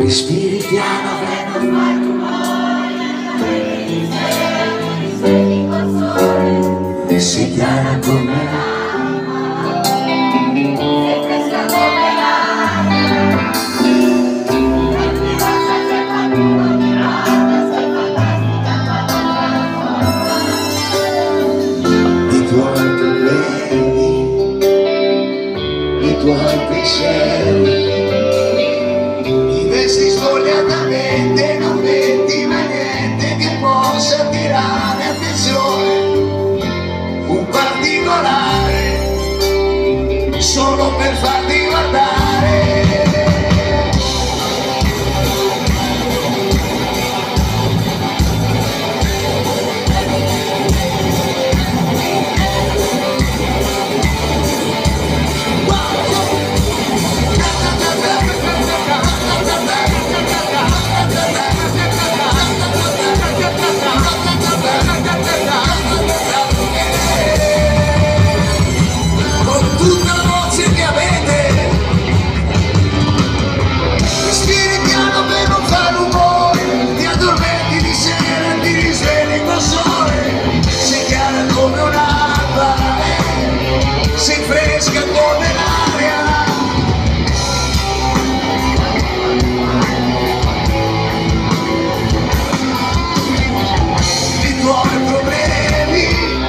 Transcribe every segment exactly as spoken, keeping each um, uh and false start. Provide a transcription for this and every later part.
respiri piano, non fai rumore, e sei chiara come l'acqua, sei fresca come l'aria, e ti basta se qualcuno ti guarda, sei fantastica quando i tuoi problemi, i tuoi pensieri, vesti svogliatamente, non vedi mai niente che possa attirare attenzione, un particolare, solo per farti guardare. Sei fresca come l'aria, i tuoi problemi,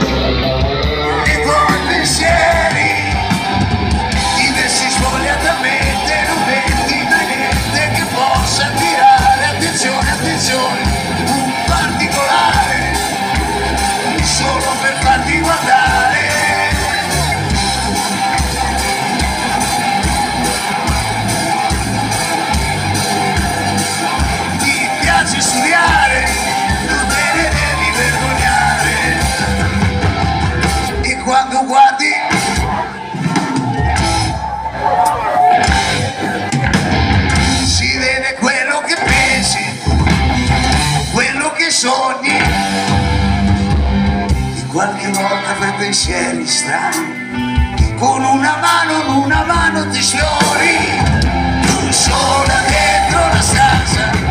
i tuoi pensieri, ti vesti svogliatamente, non vedi mai niente che possa attirare attenzione, attenzione, un particolare, solo per farti guardare. Studiare, non te ne devi vergognare, e quando guardi si vede quello che pensi, quello che sogni, e qualche volta fai pensieri strani, con una mano, in una mano ti sfiori, tu sola dentro la stanza,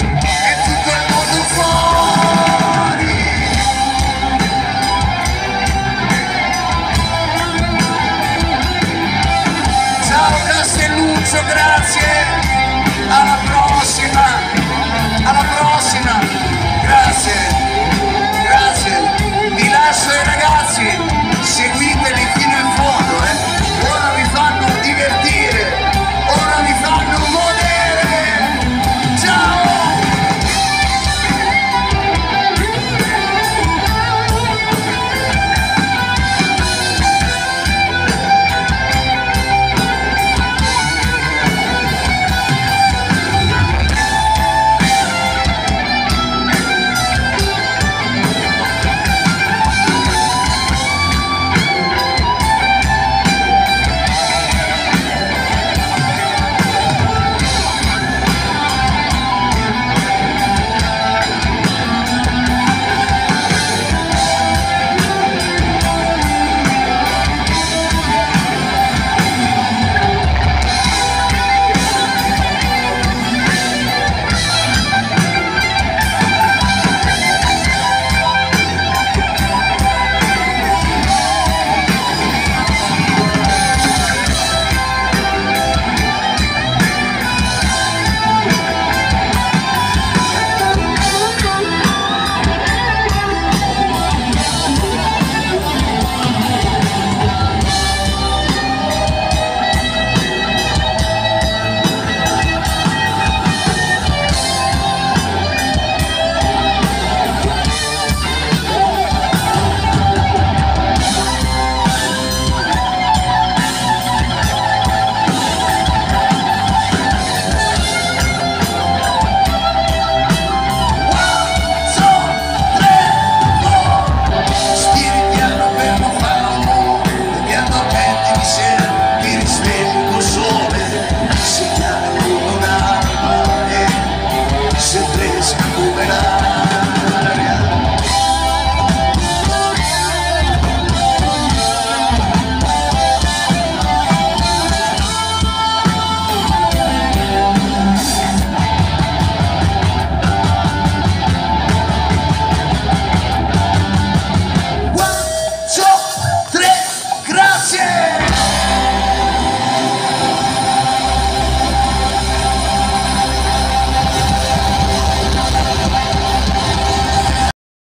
grazie alla